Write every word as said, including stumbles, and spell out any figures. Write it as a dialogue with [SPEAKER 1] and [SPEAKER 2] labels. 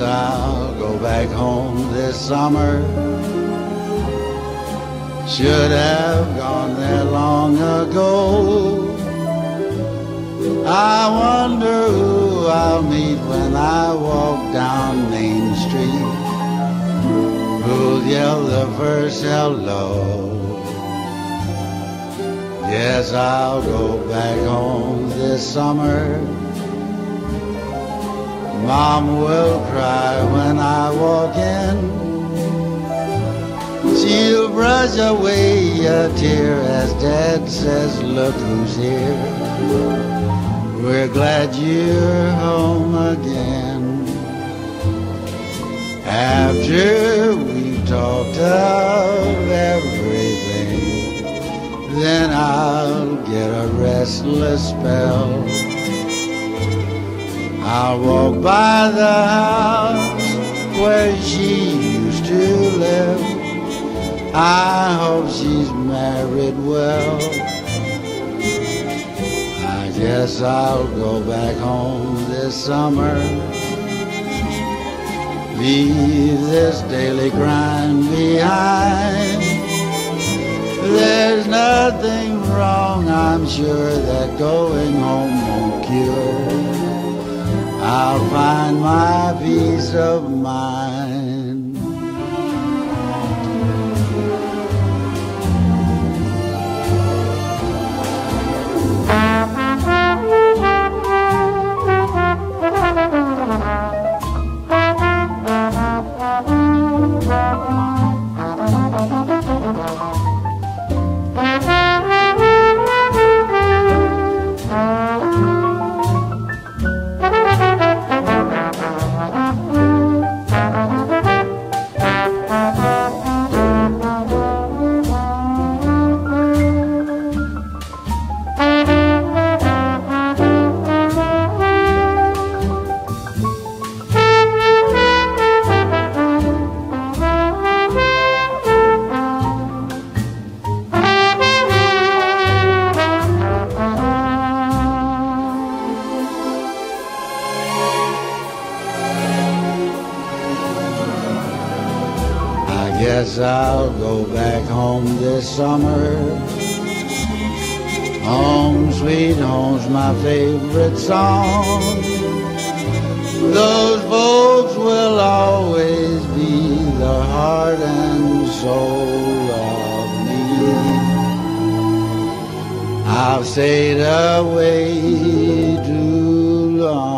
[SPEAKER 1] I'll go back home this summer. Should have gone there long ago. I wonder who I'll meet when I walk down Main Street. Who'll yell the first hello? Yes, I'll go back home this summer. Mom will cry when I walk in. She'll brush away a tear as Dad says, look who's here. We're glad you're home again. After we've talked of everything, then I'll get a restless spell. I'll walk by the house where she used to live. I hope she's married well. I guess I'll go back home this summer. Leave this daily grind behind. There's nothing wrong, I'm sure, that going home won't cure. I'll find my peace of mind. Guess I'll go back home this summer. Home sweet home's my favorite song. Those folks will always be the heart and soul of me. I've stayed away too long.